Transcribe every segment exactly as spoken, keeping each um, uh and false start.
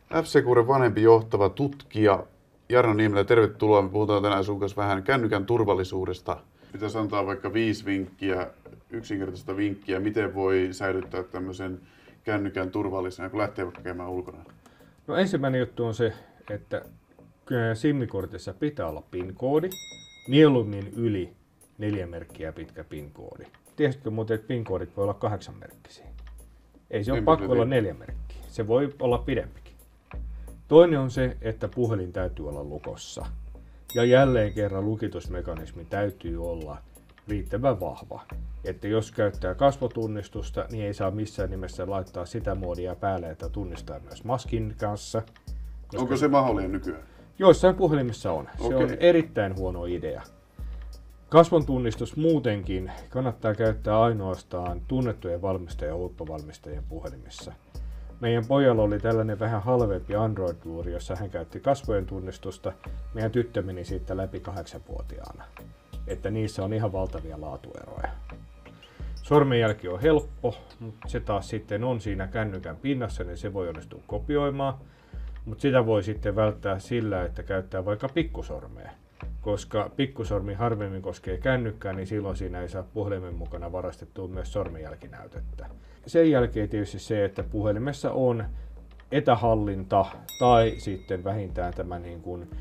F-Securen vanhempi johtava tutkija Jarno Niemelä, tervetuloa. Me puhutaan tänään sun kanssa vähän kännykän turvallisuudesta. Pitäisi antaa vaikka viisi vinkkiä, yksinkertaista vinkkiä, miten voi säilyttää tämmöisen kännykän turvallisena, kun lähtee vaikka käymään ulkona. No ensimmäinen juttu on se, että SIM-kortissa pitää olla PIN-koodi, mieluummin yli neljä merkkiä pitkä PIN-koodi. Tiesitkö muuten, että PIN-koodit voi olla kahdeksan merkkisiä? Ei se ole pakko olla neljä merkkiä, se voi olla pidempikin. Toinen on se, että puhelin täytyy olla lukossa. Ja jälleen kerran lukitusmekanismi täytyy olla riittävän vahva. Että jos käyttää kasvotunnistusta, niin ei saa missään nimessä laittaa sitä moodia päälle, että tunnistaa myös maskin kanssa. Onko se mahdollinen nykyään? Joissain puhelimissa on. Se Okei. on erittäin huono idea. Kasvon tunnistus muutenkin kannattaa käyttää ainoastaan tunnettujen valmistajien ja huippuvalmistajien puhelimissa. Meidän pojalla oli tällainen vähän halvempi Android-luuri, jossa hän käytti kasvojen tunnistusta. Meidän tyttö meni siitä läpi kahdeksanvuotiaana. Että niissä on ihan valtavia laatueroja. Sormenjälki on helppo, mutta se taas sitten on siinä kännykän pinnassa, niin se voi onnistua kopioimaan. Mutta sitä voi sitten välttää sillä, että käyttää vaikka pikkusormea. Koska pikkusormi harvemmin koskee kännykkää, niin silloin siinä ei saa puhelimen mukana varastettua myös sormenjälkinäytettä. Sen jälkeen tietysti se, että puhelimessa on etähallinta tai sitten vähintään tämä niin kuin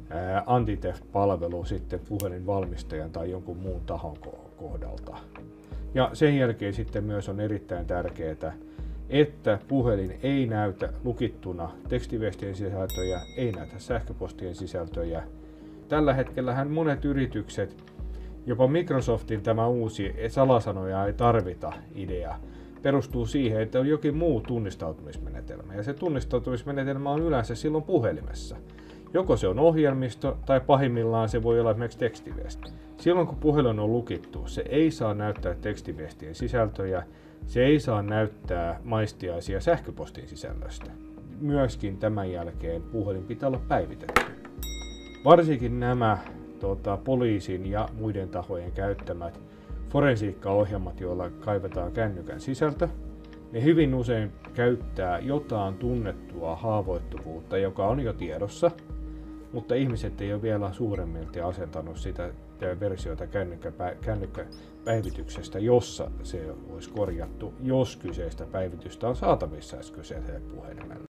anti-theft-palvelu sitten puhelinvalmistajan tai jonkun muun tahon kohdalta. Ja sen jälkeen sitten myös on erittäin tärkeää, että puhelin ei näytä lukittuna tekstiviestien sisältöjä, ei näytä sähköpostien sisältöjä. Tällä hetkellähän monet yritykset, jopa Microsoftin tämä uusi salasanoja ei tarvita idea, perustuu siihen, että on jokin muu tunnistautumismenetelmä. Ja se tunnistautumismenetelmä on yleensä silloin puhelimessa. Joko se on ohjelmisto tai pahimmillaan se voi olla esimerkiksi tekstiviesti. Silloin kun puhelin on lukittu, se ei saa näyttää tekstiviestien sisältöjä, se ei saa näyttää maistiaisia sähköpostin sisällöstä. Myöskin tämän jälkeen puhelin pitää olla päivitetty. Varsinkin nämä tota, poliisin ja muiden tahojen käyttämät forensiikkaohjelmat, joilla kaivetaan kännykän sisältö, ne hyvin usein käyttää jotain tunnettua haavoittuvuutta, joka on jo tiedossa, mutta ihmiset ei ole vielä suuremmilti asentanut sitä versiota kännykkäpäivityksestä, jossa se olisi korjattu, jos kyseistä päivitystä on saatavissa kyseiselle puhelimelle.